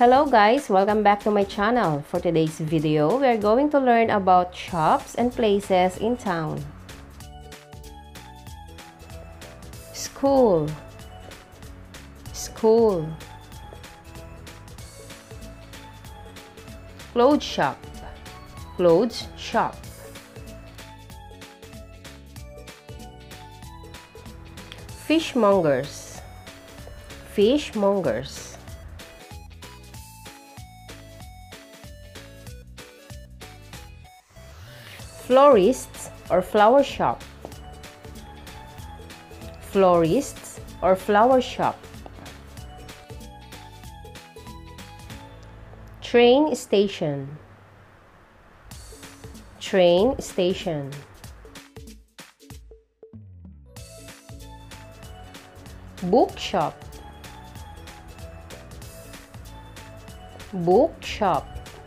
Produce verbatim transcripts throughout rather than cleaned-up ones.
Hello guys, welcome back to my channel. For today's video, we are going to learn about shops and places in town. School. School. Clothes shop. Clothes shop. Fishmongers. Fishmongers. Florists or flower shop. Florists or flower shop. Train station. Train station. Bookshop. Bookshop.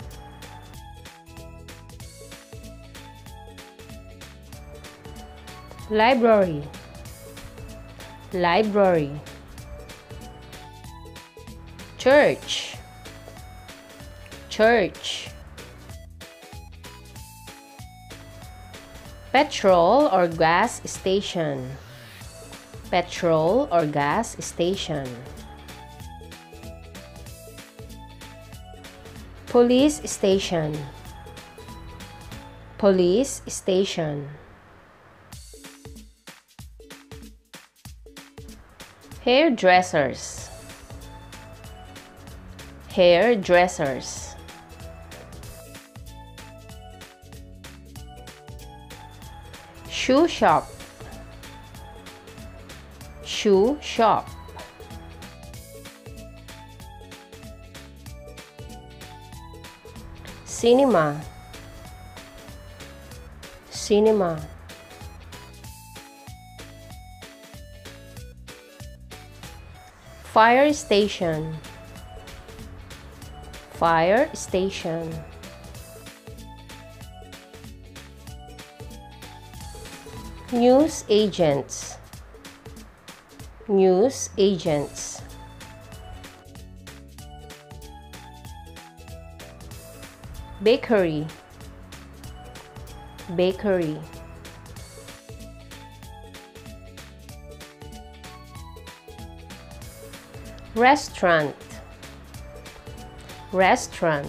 Library. Library. Church. Church. Petrol or gas station. Petrol or gas station. Police station. Police station. Hairdressers. Hairdressers. Shoe shop. Shoe shop. Cinema. Cinema. Fire station. Fire station. News agents. News agents. Bakery. Bakery. Restaurant. Restaurant.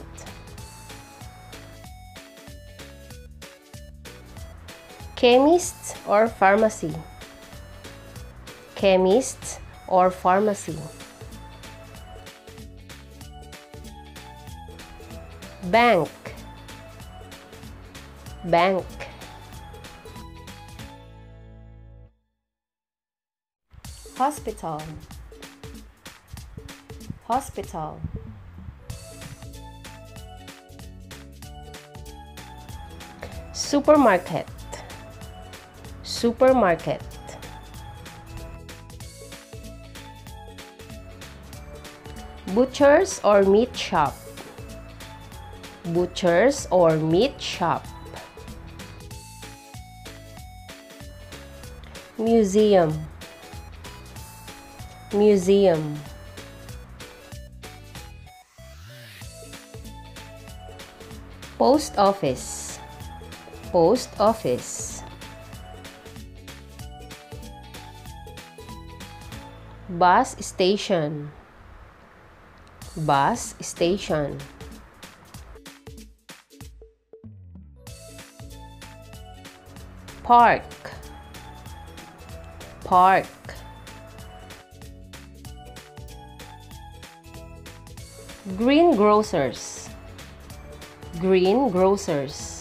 Chemist or pharmacy. Chemist or pharmacy. Bank. Bank. Hospital. Hospital. Supermarket. Supermarket. Butchers or meat shop. Butchers or meat shop. Museum. Museum. Post office. Post office. Bus station. Bus station. Park. Park. Greengrocers. Greengrocers.